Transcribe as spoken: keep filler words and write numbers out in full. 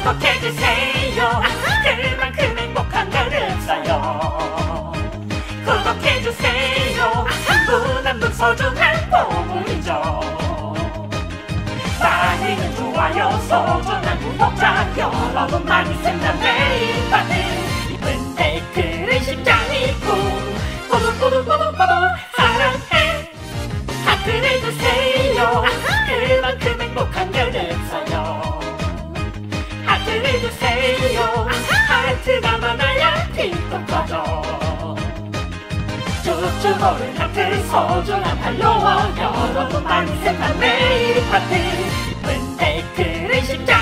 구독해주세요. 그만큼 행복한 날 없어요. 구독해주세요. 무한도 소중한 보물이죠. 많은 좋아요 소중한 구독자 여러분 많이 생각 매일 받는 이쁜 댓글은 심장이고 구독구독구독구독 사랑해 하트를 주세요. 그만큼 행복한 날 없어요. 하트를 주세요. 하트가 많아야 틱톡 터져. 쭉쭉 오른 하트 소중한 팔로워 여러분 많이 생각 매일 받는 이쁜 댓글은 심장